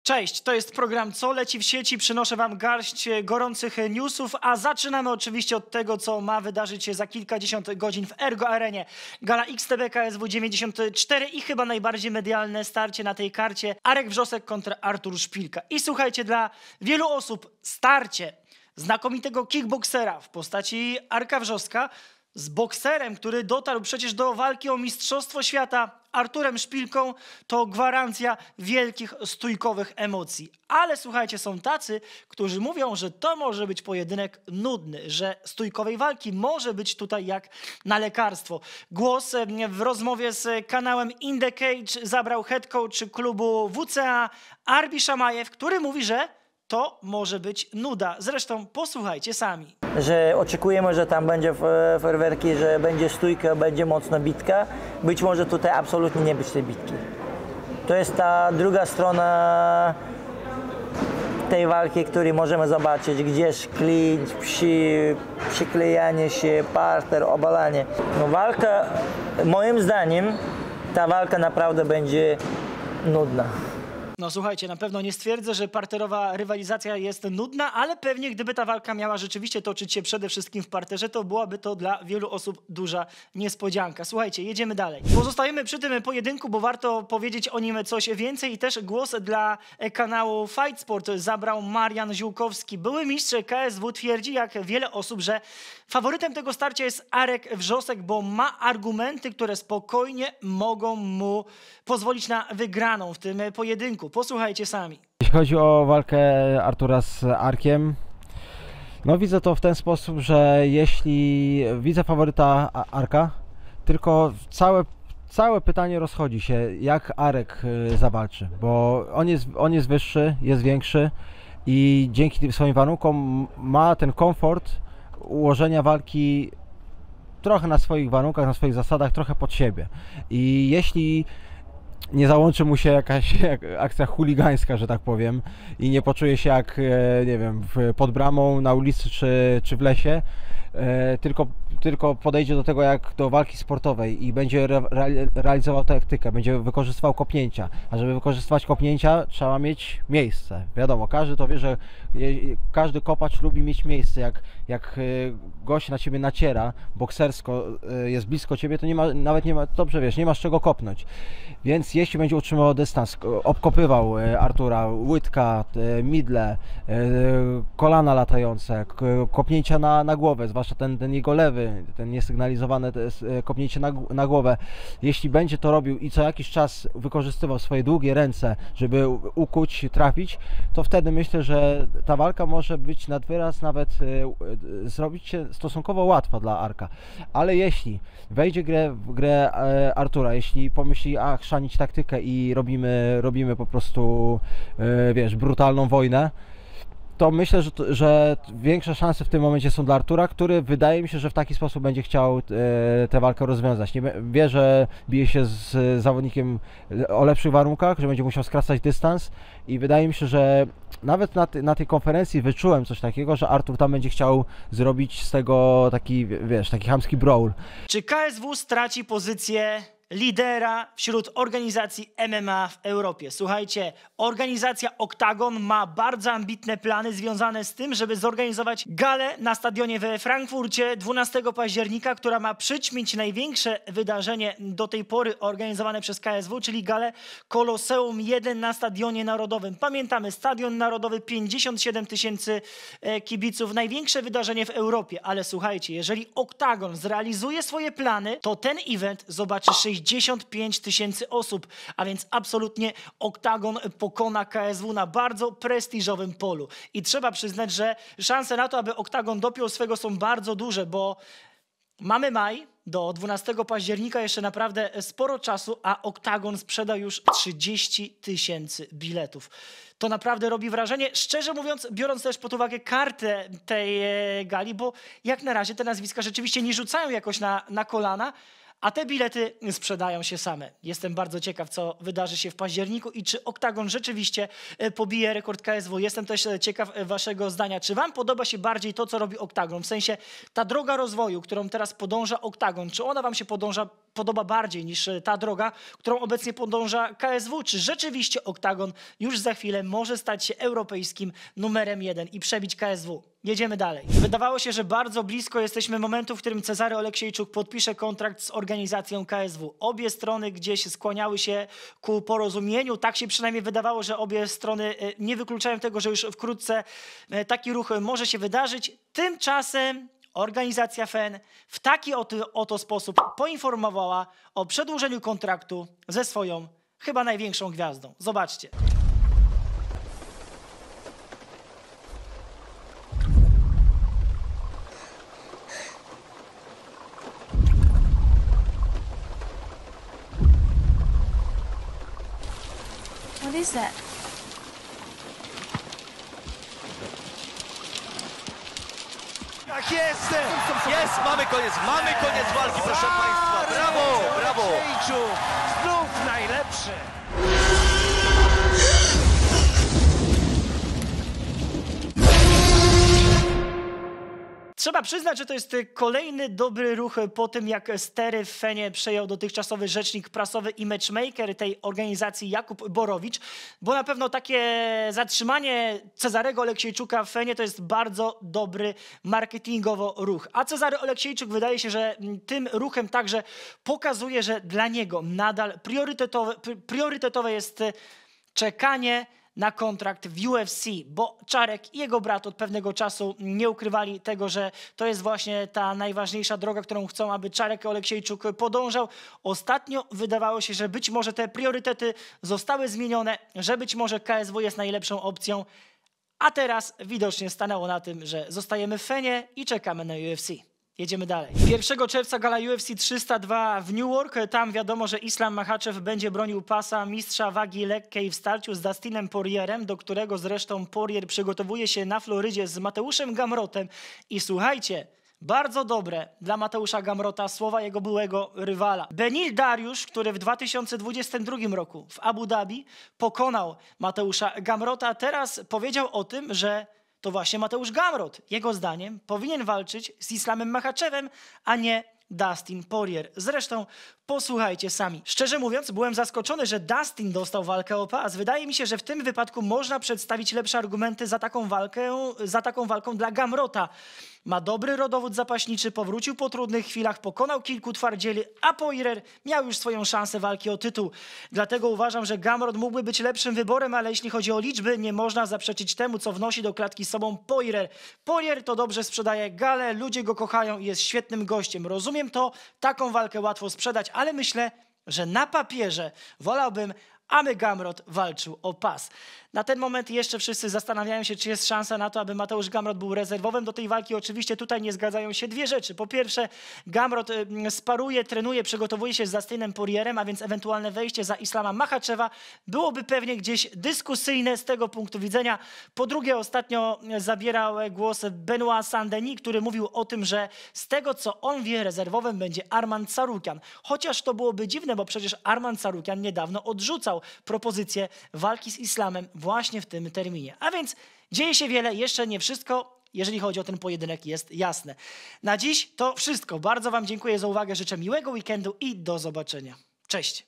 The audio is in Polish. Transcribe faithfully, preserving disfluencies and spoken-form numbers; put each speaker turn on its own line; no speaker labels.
Cześć, to jest program Co leci w sieci. Przynoszę wam garść gorących newsów, a zaczynamy oczywiście od tego, co ma wydarzyć się za kilkadziesiąt godzin w Ergo Arenie. Gala X T B K S W dziewięćdziesiąt cztery i chyba najbardziej medialne starcie na tej karcie Arek Wrzosek kontra Artur Szpilka. I słuchajcie, dla wielu osób starcie znakomitego kickboksera w postaci Arka Wrzoska z bokserem, który dotarł przecież do walki o Mistrzostwo Świata, Arturem Szpilką, to gwarancja wielkich stójkowych emocji. Ale słuchajcie, są tacy, którzy mówią, że to może być pojedynek nudny, że stójkowej walki może być tutaj jak na lekarstwo. Głos w rozmowie z kanałem In The Cage zabrał head coach klubu W C A Arbi Szamajew, który mówi, że to może być nuda. Zresztą posłuchajcie sami.
Że oczekujemy, że tam będzie fajerwerki, że będzie stójka, będzie mocna bitka. Być może tutaj absolutnie nie być tej bitki. To jest ta druga strona tej walki, której możemy zobaczyć, gdzieś klincz, przy, przyklejanie się, parter, obalanie. No walka, moim zdaniem, ta walka naprawdę będzie nudna.
No słuchajcie, na pewno nie stwierdzę, że parterowa rywalizacja jest nudna, ale pewnie gdyby ta walka miała rzeczywiście toczyć się przede wszystkim w parterze, to byłaby to dla wielu osób duża niespodzianka. Słuchajcie, jedziemy dalej. Pozostajemy przy tym pojedynku, bo warto powiedzieć o nim coś więcej i też głos dla kanału Fight Sport zabrał Marian Ziółkowski. Były mistrz K S W twierdzi, jak wiele osób, że faworytem tego starcia jest Arek Wrzosek, bo ma argumenty, które spokojnie mogą mu pozwolić na wygraną w tym pojedynku. Posłuchajcie sami.
Jeśli chodzi o walkę Artura z Arkiem, no widzę to w ten sposób, że jeśli widzę faworyta Arka, tylko całe, całe pytanie rozchodzi się, jak Arek zawalczy, bo on jest, on jest wyższy, jest większy i dzięki swoim warunkom ma ten komfort ułożenia walki trochę na swoich warunkach, na swoich zasadach, trochę pod siebie. I jeśli nie załączy mu się jakaś akcja chuligańska, że tak powiem, i nie poczuje się jak, nie wiem, pod bramą, na ulicy czy, czy w lesie, tylko, tylko podejdzie do tego jak do walki sportowej i będzie re, realizował taktykę, będzie wykorzystywał kopnięcia. A żeby wykorzystywać kopnięcia, trzeba mieć miejsce. Wiadomo, każdy to wie, że każdy kopacz lubi mieć miejsce. Jak, jak gość na ciebie naciera, boksersko jest blisko ciebie, to nie ma, nawet nie ma, dobrze wiesz, nie masz czego kopnąć. Więc jeśli będzie utrzymywał dystans, obkopywał Artura, łydka, midle, kolana latające, kopnięcia na, na głowę, zwłaszcza ten, ten jego lewy, ten niesygnalizowane kopnięcie na, na głowę. Jeśli będzie to robił i co jakiś czas wykorzystywał swoje długie ręce, żeby ukuć, trafić, to wtedy myślę, że ta walka może być nad wyraz nawet zrobić się stosunkowo łatwa dla Arka. Ale jeśli wejdzie grę, w grę Artura, jeśli pomyśli, a chrzanić taktykę i robimy, robimy po prostu, wiesz, brutalną wojnę, to myślę, że, że większe szanse w tym momencie są dla Artura, który wydaje mi się, że w taki sposób będzie chciał e, tę walkę rozwiązać. Nie, wie, że bije się z zawodnikiem o lepszych warunkach, że będzie musiał skracać dystans i wydaje mi się, że nawet na, ty, na tej konferencji wyczułem coś takiego, że Artur tam będzie chciał zrobić z tego taki, wiesz, taki chamski brawl.
Czy K S W straci pozycję lidera wśród organizacji M M A w Europie? Słuchajcie, organizacja Oktagon ma bardzo ambitne plany związane z tym, żeby zorganizować galę na stadionie we Frankfurcie dwunastego października, która ma przyćmić największe wydarzenie do tej pory organizowane przez K S W, czyli galę Koloseum jeden na Stadionie Narodowym. Pamiętamy, Stadion Narodowy, pięćdziesiąt siedem tysięcy kibiców, największe wydarzenie w Europie. Ale słuchajcie, jeżeli Oktagon zrealizuje swoje plany, to ten event zobaczy sześćdziesiąt pięć tysięcy osób, a więc absolutnie Oktagon pokona K S W na bardzo prestiżowym polu. I trzeba przyznać, że szanse na to, aby Oktagon dopiął swego, są bardzo duże, bo mamy maj, do dwunastego października jeszcze naprawdę sporo czasu, a Oktagon sprzedał już trzydzieści tysięcy biletów. To naprawdę robi wrażenie, szczerze mówiąc, biorąc też pod uwagę kartę tej gali, bo jak na razie te nazwiska rzeczywiście nie rzucają jakoś na, na kolana, a te bilety sprzedają się same. Jestem bardzo ciekaw, co wydarzy się w październiku i czy Oktagon rzeczywiście pobije rekord K S W. Jestem też ciekaw waszego zdania. Czy wam podoba się bardziej to, co robi Oktagon? W sensie ta droga rozwoju, którą teraz podąża Oktagon, czy ona wam się podąża podoba bardziej niż ta droga, którą obecnie podąża K S W. Czy rzeczywiście Oktagon już za chwilę może stać się europejskim numerem jeden i przebić K S W? Jedziemy dalej. Wydawało się, że bardzo blisko jesteśmy momentu, w którym Cezary Oleksiejczuk podpisze kontrakt z organizacją K S W. Obie strony gdzieś skłaniały się ku porozumieniu. Tak się przynajmniej wydawało, że obie strony nie wykluczają tego, że już wkrótce taki ruch może się wydarzyć. Tymczasem organizacja F E N w taki oto, oto sposób poinformowała o przedłużeniu kontraktu ze swoją chyba największą gwiazdą. Zobaczcie.
What is that?
Tak jest! Jest! Mamy koniec! Mamy koniec walki, proszę Państwa! Brawo! Brawo!
Znów najlepszy!
Trzeba przyznać, że to jest kolejny dobry ruch po tym, jak stery w F E N-ie przejął dotychczasowy rzecznik prasowy i matchmaker tej organizacji Jakub Borowicz, bo na pewno takie zatrzymanie Cezarego Oleksiejczuka w F E N-ie to jest bardzo dobry marketingowo ruch. A Cezary Oleksiejczuk wydaje się, że tym ruchem także pokazuje, że dla niego nadal priorytetowe, priorytetowe jest czekanie na kontrakt w U F C, bo Czarek i jego brat od pewnego czasu nie ukrywali tego, że to jest właśnie ta najważniejsza droga, którą chcą, aby Czarek Oleksiejczuk podążał. Ostatnio wydawało się, że być może te priorytety zostały zmienione, że być może K S W jest najlepszą opcją, a teraz widocznie stanęło na tym, że zostajemy w F E N-ie i czekamy na U F C. Jedziemy dalej. pierwszego czerwca gala U F C trzysta dwa w New York. Tam wiadomo, że Islam Makhachev będzie bronił pasa mistrza wagi lekkiej w starciu z Dustinem Poirierem, do którego zresztą Poirier przygotowuje się na Florydzie z Mateuszem Gamrotem. I słuchajcie, bardzo dobre dla Mateusza Gamrota słowa jego byłego rywala. Benil Dariusz, który w dwa tysiące dwudziestym drugim roku w Abu Dhabi pokonał Mateusza Gamrota, teraz powiedział o tym, że to właśnie Mateusz Gamrot, jego zdaniem, powinien walczyć z Islamem Makhachevem, a nie Dustin Poirier. Zresztą posłuchajcie sami. Szczerze mówiąc, byłem zaskoczony, że Dustin dostał walkę o pas. Wydaje mi się, że w tym wypadku można przedstawić lepsze argumenty za taką walkę, za taką walką dla Gamrota. Ma dobry rodowód zapaśniczy, powrócił po trudnych chwilach, pokonał kilku twardzieli, a Poirier miał już swoją szansę walki o tytuł. Dlatego uważam, że Gamrot mógłby być lepszym wyborem, ale jeśli chodzi o liczby, nie można zaprzeczyć temu, co wnosi do klatki z sobą Poirier. Poirier to dobrze sprzedaje galę, ludzie go kochają i jest świetnym gościem. Rozumiem to, taką walkę łatwo sprzedać, ale myślę, że na papierze wolałbym, aby Gamrot walczył o pas. Na ten moment jeszcze wszyscy zastanawiają się, czy jest szansa na to, aby Mateusz Gamrot był rezerwowym do tej walki. Oczywiście tutaj nie zgadzają się dwie rzeczy. Po pierwsze, Gamrot sparuje, trenuje, przygotowuje się z Dustinem Poirierem, a więc ewentualne wejście za Islama Makhacheva byłoby pewnie gdzieś dyskusyjne z tego punktu widzenia. Po drugie, ostatnio zabierał głos Benoit Saint-Denis, który mówił o tym, że z tego, co on wie, rezerwowym będzie Arman Tsarukyan. Chociaż to byłoby dziwne, bo przecież Arman Tsarukyan niedawno odrzucał propozycję walki z Islamem właśnie w tym terminie. A więc dzieje się wiele, jeszcze nie wszystko, jeżeli chodzi o ten pojedynek, jest jasne. Na dziś to wszystko. Bardzo wam dziękuję za uwagę, życzę miłego weekendu i do zobaczenia. Cześć!